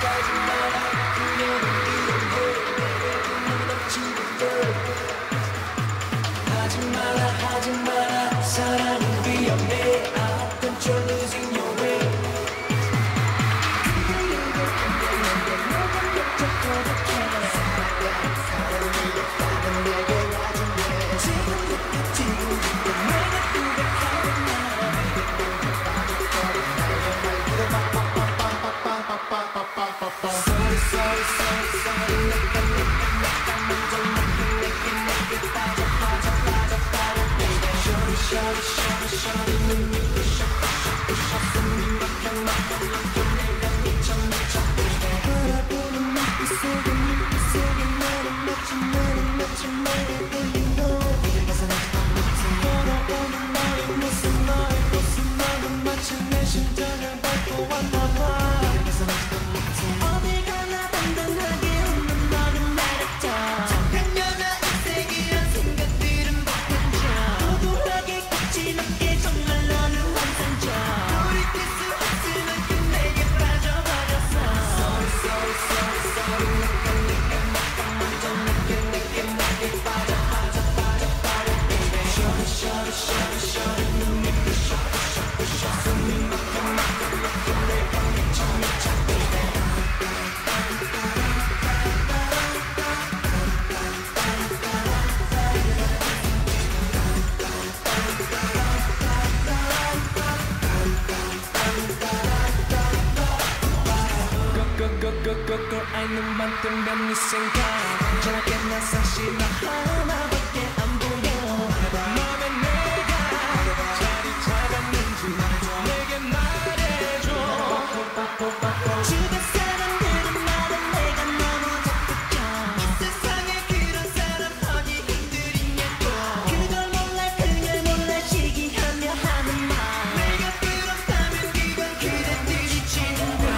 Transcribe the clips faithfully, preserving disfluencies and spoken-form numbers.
아이는 만큼 몇 생각 저렇게 난 사실 나 하나밖에 안 보여 맘에 내가 자리 잡았는지 내게 말해줘 주변 사람들은 말은 내가 너무 적극적 이 세상에 그런 사람 어디 흔들리냐고 그걸 몰라 그걸 몰라 시기하며 하는 말 내가 그렇다면 그건 그래 들이치는 거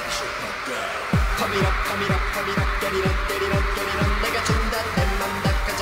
Come it up, come it up, come it up, get it up, get it up, get it up. 내가 준다 내 맘 다 같이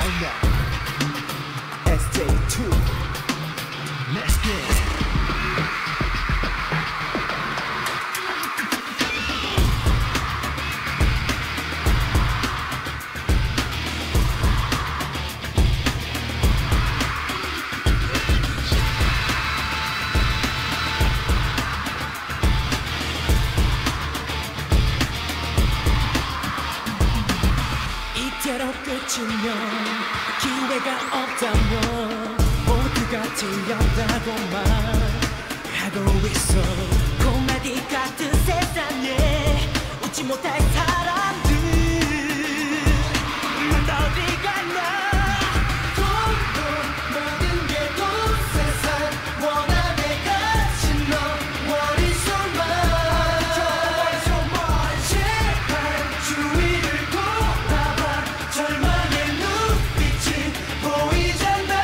right now. 에스 제이 투 Let's get it. 이대로 끝이면 기회가 없다면 모두가 틀렸다고만 하고 있어. 코미디 같은 세상에 웃지 못할 사람들 난 어디 갔나. 돈도 모든 게 돈 세상 원함에 갇힌 너 What is your mind? 제발 주위를 돌아봐. 절망의 눈빛이 보이잖아.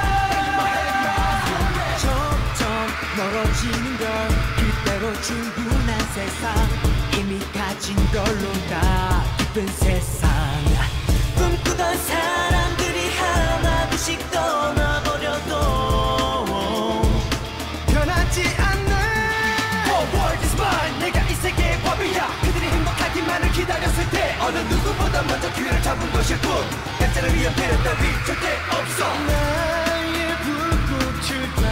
점점 멀어지는 걸 그대로 충분한 세상 이미 가진 걸로 다 기쁜 세상. 꿈꾸던 사람들이 하나둘씩 떠나버려도 변하지 않는 The world is mine. 내가 이 세계의 법이야. 그들이 행복하기만을 기다렸을 때 어느 누구보다 먼저 귀를 잡은 것일 뿐. 약자를 위한 배려 따위 절대 없어. 나의 불꽃을 다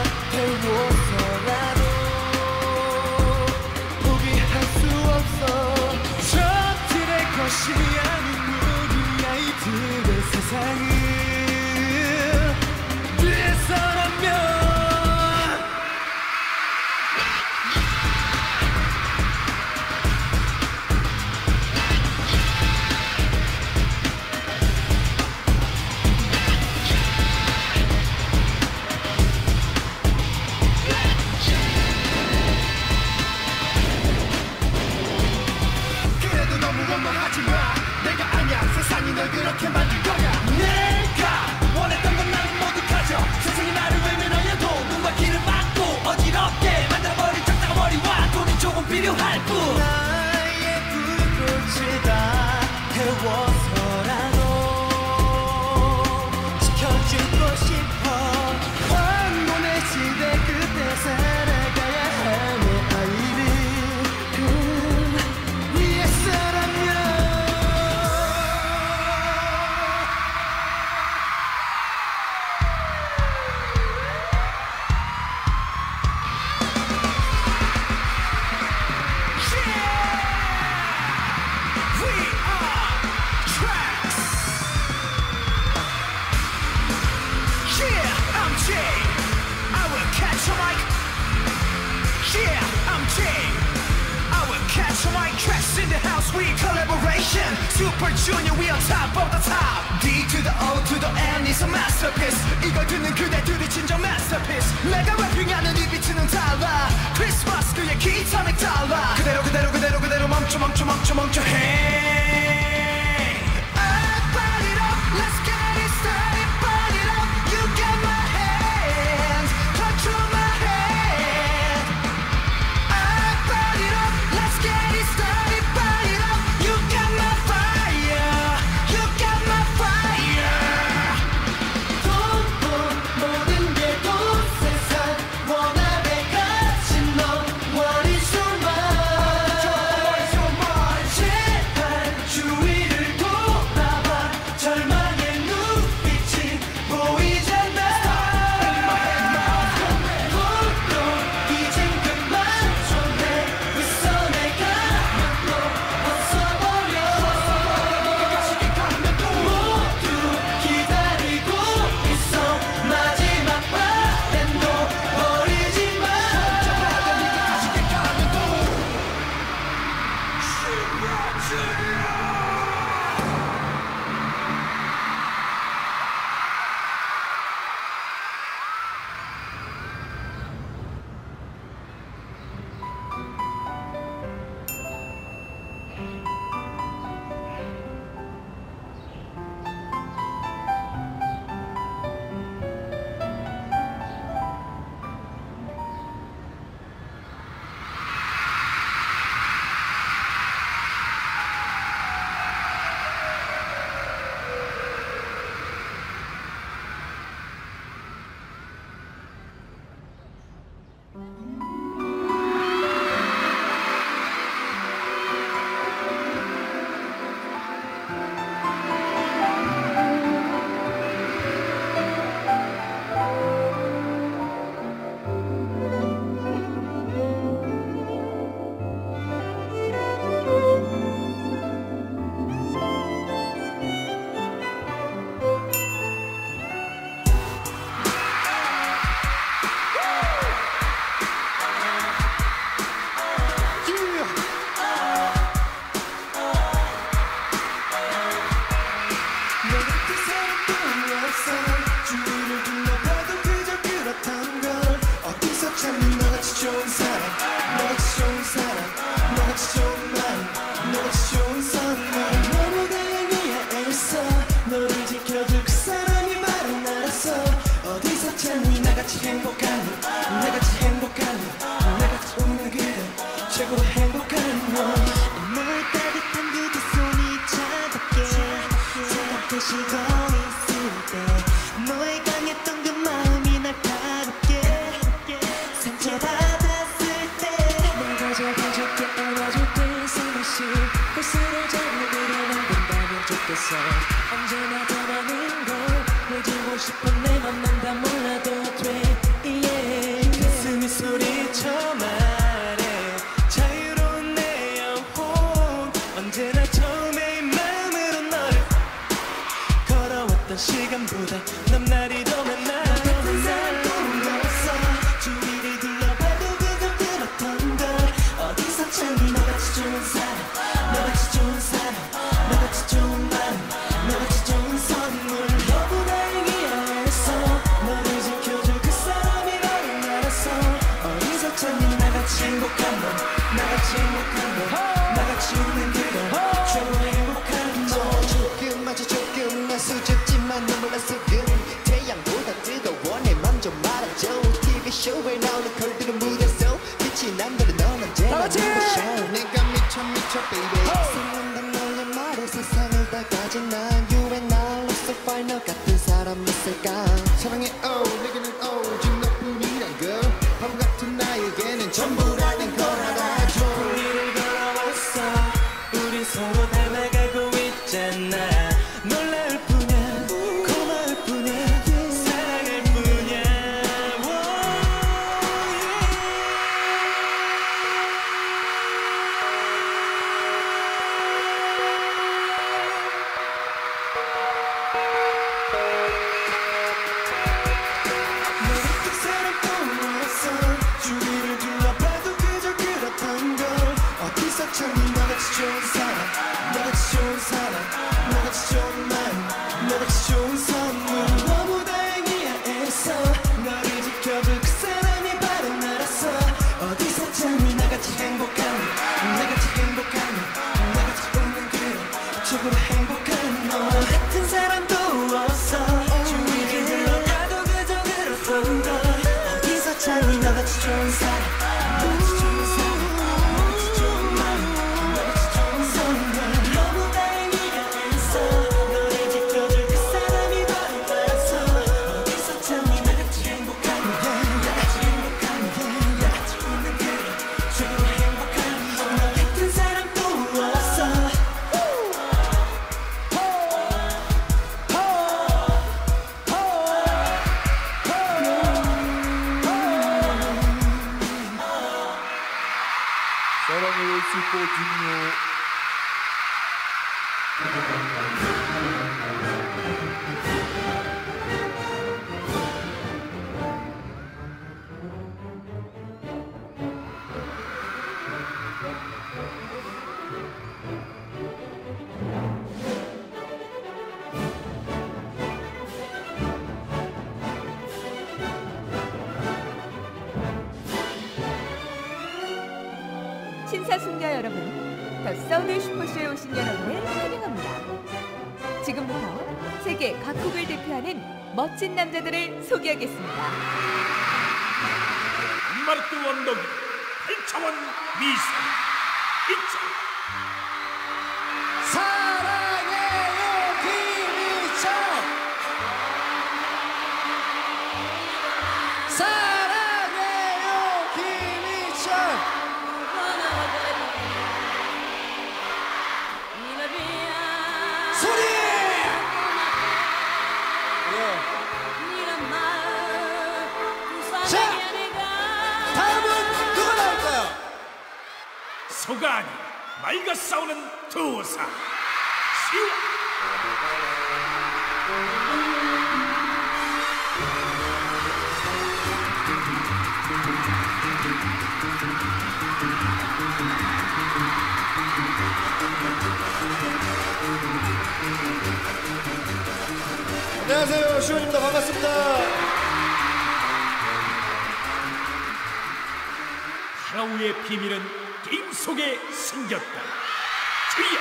태워서라도 포기할 수 없어. 저들의 것이 아닌 우리 아이들의 세상을 위해서라면 그래도 너무 원망하지 마. 내가 아니야 세상이 널 그렇게 만들 거야. 내가 원했던 건 나는 모두 가져. 세상이 나를 외면하여도 눈과 귀를 막고 어지럽게 만들어버린 적다가 머리와 돈이 조금 필요할 뿐. 나의 불꽃을 다 태워서라도 지켜주고 싶어. 황혼의 시대 끝에 살아가야 하는 아이를 그 위해서라면 in the house, we collaboration. Super Junior, we on top of the top. D to the O to the N is a masterpiece. 이걸 듣는 그대들이 진정 masterpiece. 내가 래핑하는 이 비트는 달라. 크리스마스 그의 기타 맥 달라. 그대로 그대로 그대로 그대로 멈춰 멈춰 멈춰 멈춰. Hey, I burn it up. Let's get it started. Burn it up. You got my hands. Control my hand. I burn it up. Let's get it started. You 언제나 더 많은 걸 해주고 싶은 내 맘만 다 몰라도 돼 yeah. 가슴이 소리쳐 말해 자유로운 내 영혼 언제나 처음에 이 마음으로 너를 걸어왔던 시간보다 넘날이 더 많아 너 같은 사람도 없어 주위를 둘러봐도 그저 들었던 걸 어디서 찾니 너같이 좋은 사람 너같이 좋은 사람 너같이 좋은 마음 너같이 좋은 선물 너보다 얘기해서 너를 지켜줄 그 사람이 너를 알았어 어디서 찾니 나같이 행복한 너 나같이 행복한 너 나같이 웃는 그너 최고 행복한 너 조금 아주 조금 난 수줍지만 눈물 안 속은 태양보다 뜨거워 내 맘 좀 말아줘 티비쇼에 나오는 걸들은 무대서 빛이 난다는 넌 언제나 눈부셔 내가 미쳐 미쳐 baby 생각난 너의 말에 세상을 다 가진 난 You and I look so fine 너 같은 사람 있을까 사랑해 oh 내게는 오직 너뿐이란 걸 바보 같은 나에게는 전부라는 걸 알아줘 우리를 걸어왔어 우리 서로 닮아가고 있잖아 놀라울 뿐이야 고마울 뿐이야 사랑할 뿐이야 너 같은 사람 또 없어 주위를 둘러봐도 그저 그렇던 걸 어디서 찾니 너같이 좋은 사람 너같이 좋은 사람 너같이 좋은 마음 너같이 좋은 선물 너보다 얘기해서 너를 지켜줄 그 사람이 바로 나라서 어디서 찾니 나같이 행복한 너 나같이 행복한 너 나같이 웃는 그너 최고로 행복한 너 같은 사람도 없어 주위를 둘러봐도 그저 그렇던 걸 어디서 찾니 너같이 좋은 사람 너같이 좋은 사람 너같이 좋은 마음 너같이 좋은 선물 너보다 얘기해서 너를 지켜줄 그 사람이 바로 나라서 어디서 찾니 나같이 행복한 너 나같이 행복한 너 나같이 웃는 그너 최고로 행복한 너 같은 사람도 없어 사랑해요 슈퍼주니어. 신사숙녀 여러분, 더 사우드 슈퍼쇼에 오신 여러분을 환영합니다. 지금부터 세계 각국을 대표하는 멋진 남자들을 소개하겠습니다. 마르트 원더기 팔 차원 미성 이차 사랑해요 김희철 사랑해요 소가 아니 말과 싸우는 두사 시와. 안녕하세요, 시원입니다. 반갑습니다. 하라우의 비밀은 게임 속에 숨겼다. 주의야.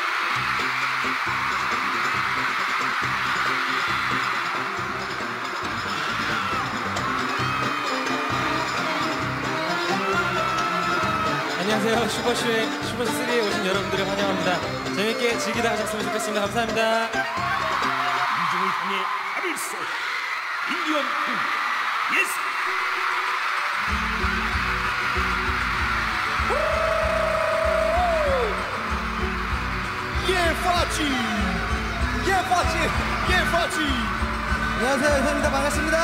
안녕하세요. 슈퍼쇼의 슈퍼쓰리에 오신 여러분들을 환영합니다. 재밌게 즐기다 가셨으면 좋겠습니다. 감사합니다. 인중을 향해 발을 쏘. 인디언 군 예스. 예, 파치! 예, 파치! 예, 파치! 안녕하세요, 현입니다. 반갑습니다.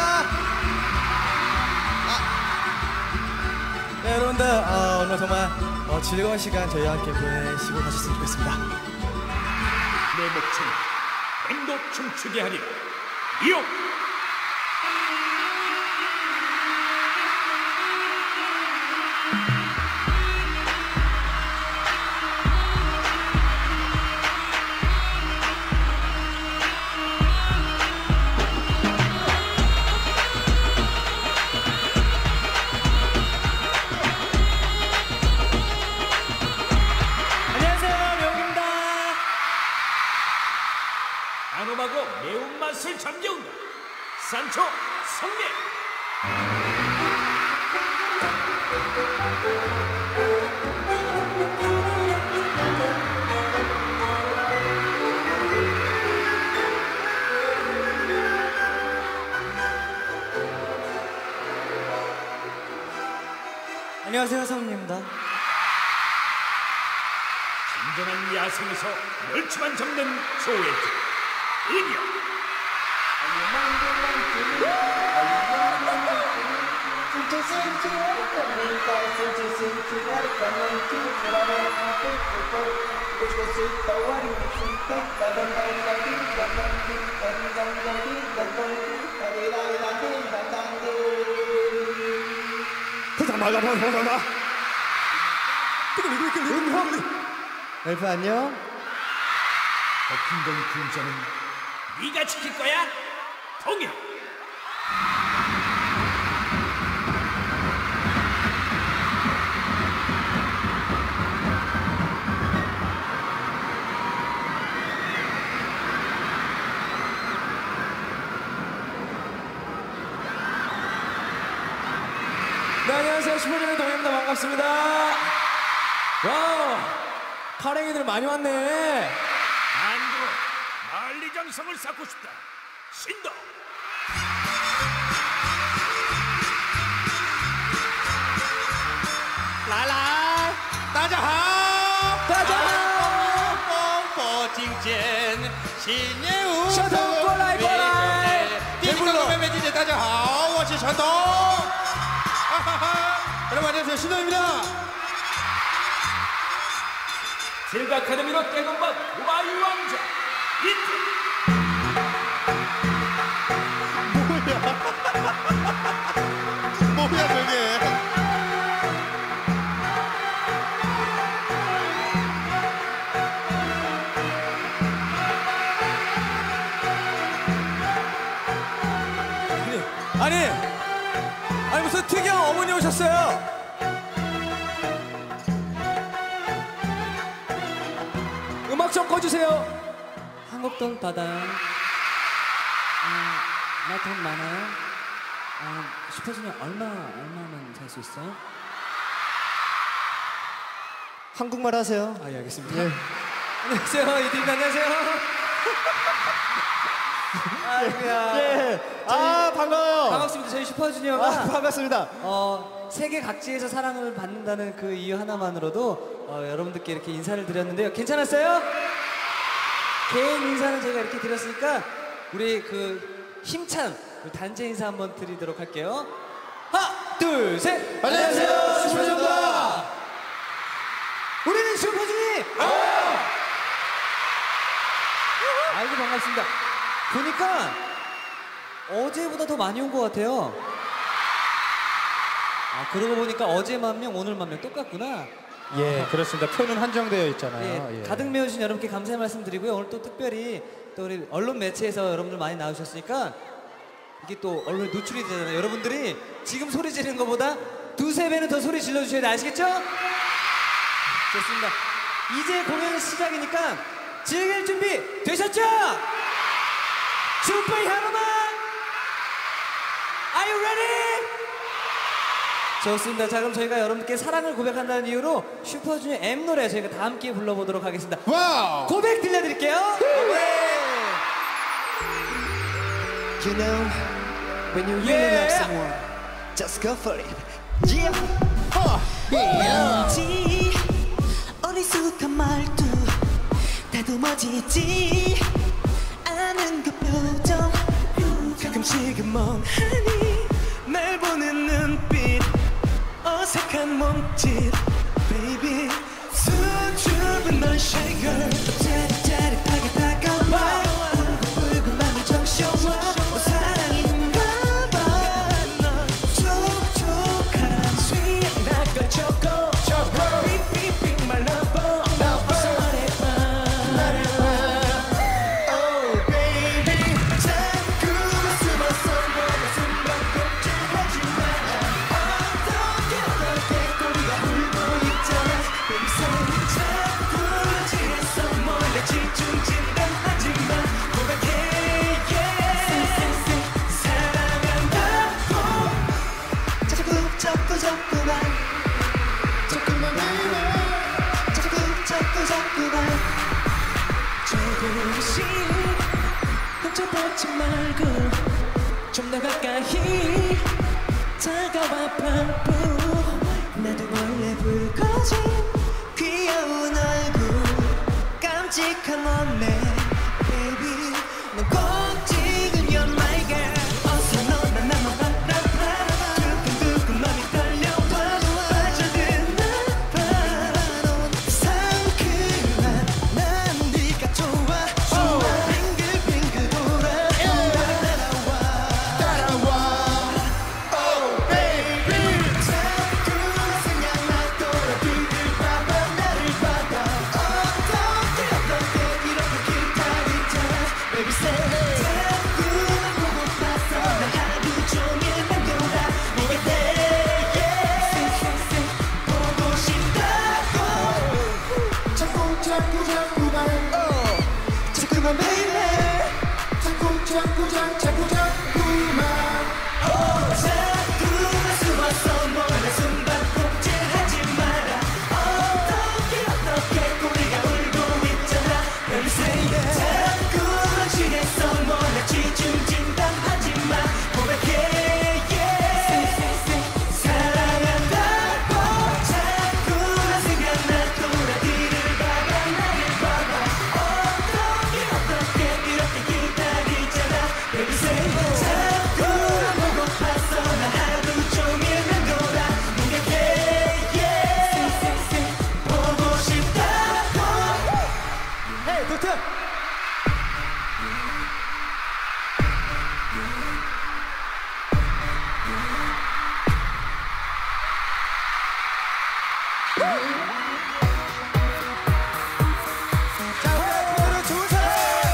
아. 네, 여러분들, 어, 오늘 정말 어, 즐거운 시간 저희와 함께 보내시고 가셨으면 좋겠습니다. 내 목숨 뱀도 춤추게 하리라. 이용. 단호하고 매운맛을 잠재운다. 산초 성례. 안녕하세요, 성민입니다. 진정한 야생에서 멸치만 잡는 조회지 은이여. 엘프 안녕. 버킹던 군자는 네가 지킬 거야? 동요. 네, 안녕하세요. 슈퍼주니어 동현입니다. 반갑습니다. 와우, 파랭이들 많이 왔네. 안으로 만리장성을 쌓고 싶다. 신도. 라라, 따자하, 따자하, 뽕뽕 신예우 셔터 꼬라이 꼬라이. 대불러 매매진의 따자하 워시 셔터. 여러분 안녕하세요, 신동입니다. 실버 아카데미로 떼건받 우마이 왕자 이태. 뭐야 저게. 아니, 아니 무슨 특이한 어머니 오셨어요? 음악 좀 꺼주세요. 한국돈 받아요. 음, 나돈 많아요. 아, 슈퍼주니어 얼마 얼마면 살 수 있어요? 한국말 하세요. 아, 예, 알겠습니다. 예. 안녕하세요, 이들님 안녕하세요. 아이고야. 예. 아, 반가워요. 반갑습니다. 저희 슈퍼주니어가 아, 반갑습니다. 어, 세계 각지에서 사랑을 받는다는 그 이유 하나만으로도 어, 여러분들께 이렇게 인사를 드렸는데요. 괜찮았어요? 개인 인사는 제가 이렇게 드렸으니까 우리 그 힘찬 우리 단체 인사 한번 드리도록 할게요. 하나, 둘, 셋. 안녕하세요, 슈퍼주니어입니다. 우리는 우리는 슈퍼주니! 아이고 반갑습니다. 보니까 어제보다 더 많이 온 것 같아요. 아 그러고 보니까 어제 만 명, 오늘 만 명 똑같구나. 예, 그렇습니다. 표는 한정되어 있잖아요. 예, 예. 가득 메워주신 여러분께 감사의 말씀드리고요. 오늘 또 특별히 또 우리 언론 매체에서 여러분들 많이 나오셨으니까 이게 또 언론에 노출이 되잖아요. 여러분들이 지금 소리 지르는 것보다 두세 배는 더 소리 질러주셔야 돼. 아시겠죠? 좋습니다. 이제 공연 시작이니까 즐길 준비 되셨죠? 슈퍼 히어로만 Are you ready? 좋습니다. 자 그럼 저희가 여러분께 사랑을 고백한다는 이유로 슈퍼주니어 M 노래 저희가 다 함께 불러보도록 하겠습니다. 와우. 고백 들려드릴게요. You know, when you really Yeah. love someone, just go for it. Yeah. 왠지 어리숙한 말투 다듬어지지 않은 그 표정 가끔씩은 멍하니 날 보는 눈빛 어색한 몸짓 Baby 수줍은 넌 shy girl 짜릿짜릿하게 다가와 울고불고 맘을 적셔와 너 사랑인가 봐 넌 촉촉한 수영 나걸 choco 삐삐삐 my lover 어서 말해봐 Oh baby 자꾸 숨어서 너의 숨바꼭질하지마 어떻게 어떻게 꼬리가 울고 있잖아 Baby say 자꾸 지해서 몰래 집중 진단하지마 고백해 yeah 사랑한다고 자꾸 자꾸 자꾸만 자꾸만 baby 자꾸 자꾸 자꾸만 조금씩 훔쳐보지 말고 좀 더 가까이 다가와 바보 나도 몰래 불 꺼진 귀여운 얼굴 깜찍한 몸매 Baby 넌 꼭 지금 you're my girl 어서 너나 나만 바라봐 두근두근 맘이 떨려와 빠져드나 봐 상큼한 난 네가 좋아 좋아 빙글빙글 돌아 따라와 따라와 Oh baby 자꾸 생각나도록 뒤를 봐봐 나를 봐봐 어떻게 어떻게 이렇게 기다리잖아 Baby say 자꾸만 보고파서 나 하루 종일 맴돌아 보게 돼 yeah 보고 싶다고 자꾸 자꾸 자꾸만 oh 자꾸만 baby 자꾸 자꾸 자 자꾸 자꾸만 oh 자꾸만 숨어서 몰래 숨바꼭질하지 마라 어떻게 어떻게 꼬리가 울고 있잖아 Baby say yeah 자꾸만 취해서 몰래 집중 진단하지 마 고백해 yeah 사랑한다고 자꾸만 생각나 돌아 뒤를 봐봐 나를 봐봐 어떻게 어떻게 이렇게 기다리잖아 Baby say 자꾸만 보고파서 나 하루 종일 맴돌아 무게해 yeah 보고 싶다고 헤이, 도트! 자, 우리 오늘 좋은 사람!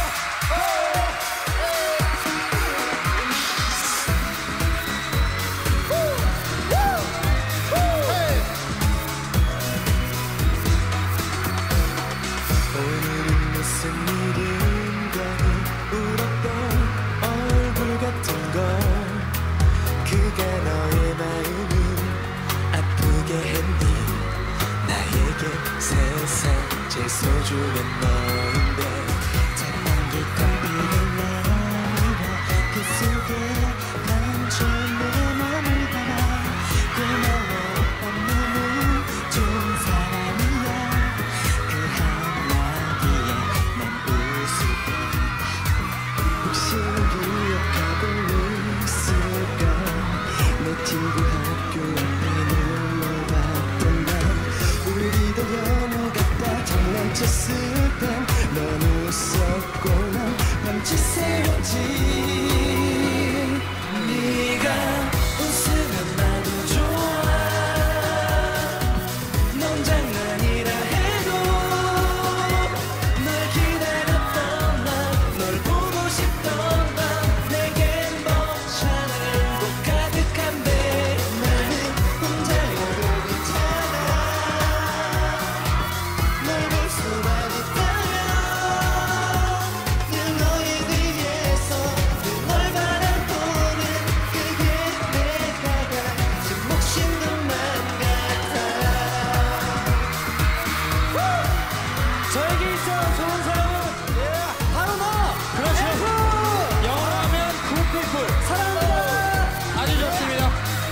오늘은 무슨 일인가 울었던 얼굴 같은 걸 그가 너의 마음을 아프게 했니 나에게 세상 제일 소중한 너인데 작은 깃털 비를 내밀어 그 속에 감춘 내 맘을 봐라 고마워 오빠 너무 좋은 사람이야 그 한마디에 난 웃을게 혹시 기억하고 있을까 내 친구 학교 앞에 놀러갔던 날 우리도 영화 같은 넌 웃었고 난 밤지새웠지 네가 웃으면 나도 좋아 넌 장난이라 해도 널 기다렸던 날 널 보고 싶던 밤 내겐 벅차는 곳 가득한데 나는 혼자여도 괜찮아 널 볼 수만 있다면 늘 너의 뒤에서 늘 널 바라보는 그게 내가 가진 몫인 것만 같아 저에게 있어 좋은 사람은 바로 너! 그렇죠. 영어하면 굿피플. 사랑한다! 아주 좋습니다.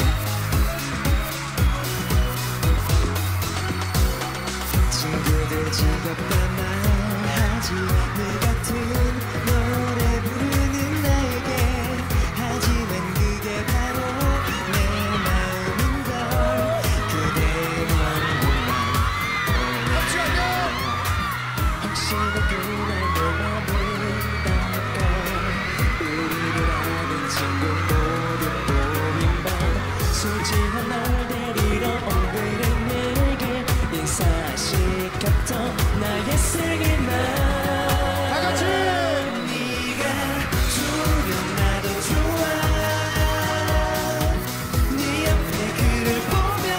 친구들 즐겁다 말하지 늘 같은 노래 부르는 나에게 하지만 그게 바로 내 마음인걸 그대만 보면 혹시나 그날 내 맘을 닦아 우리를 아는 친구 모두 보인 밤 소중한 날 데리러 온 그래 내게 인사시켰던 나의 생일날 다같이 네가 좋으면 나도 좋아 네 옆에 그를 보면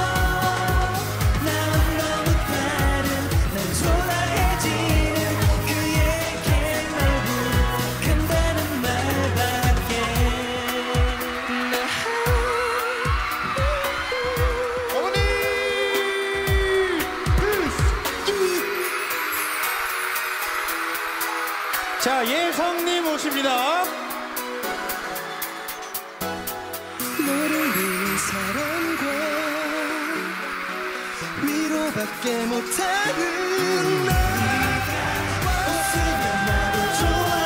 나와 너무 다른 난 초라해지는 그에게 날 부탁한다는 말밖에 어머니! 자, 예성님 오십니다. 너를 위한 사랑과 위로밖에 못하는 나 웃으면 나도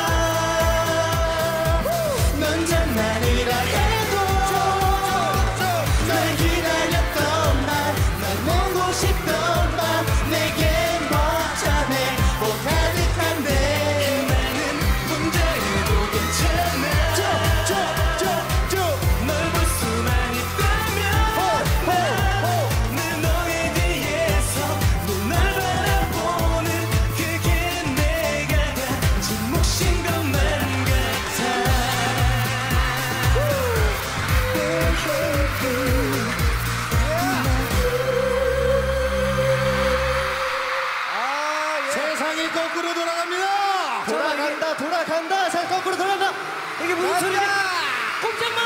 좋아 넌 장난이라 해도 날 기다렸던 밤날 보고 싶던 밤 내겐 벅차네 뭐 가득한데 나는 혼자여도 괜찮아 널 볼 수만 있다면 늘 너의 뒤에서 늘 날 바라보는 그게 내가 가진 몫인 것만 같아 세상이 거꾸로 돌아갑니다. 돌아간다 돌아간다 자 거꾸로 돌아간다 이게 무슨 소리야 꼼짝마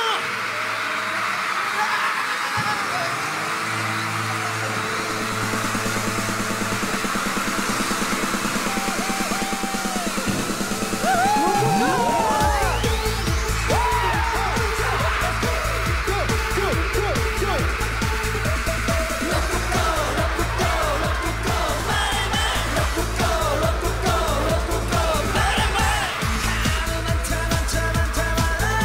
많다 많다 많다 많다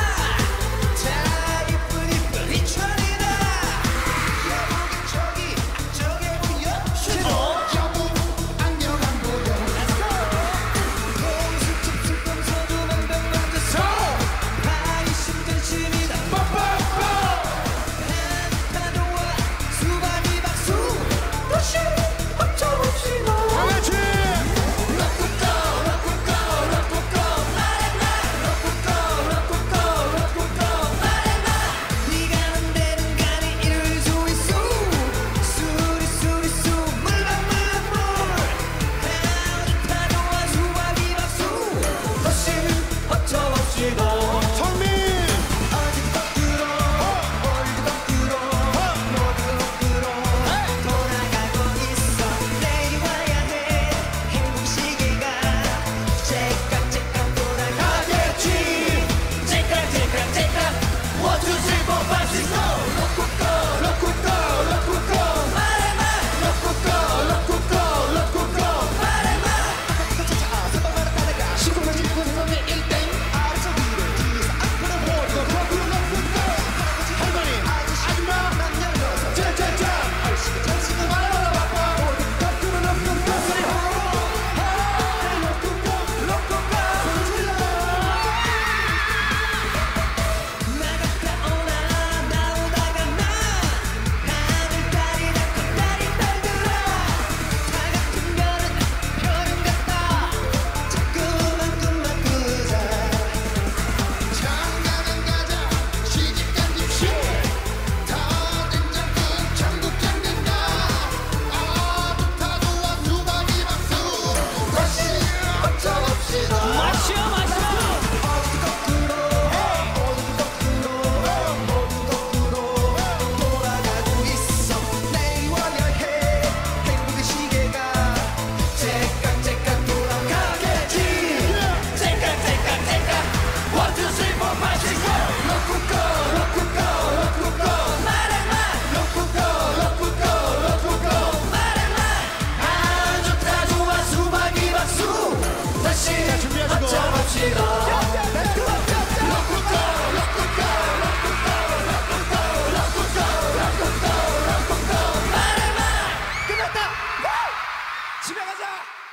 집에 가자.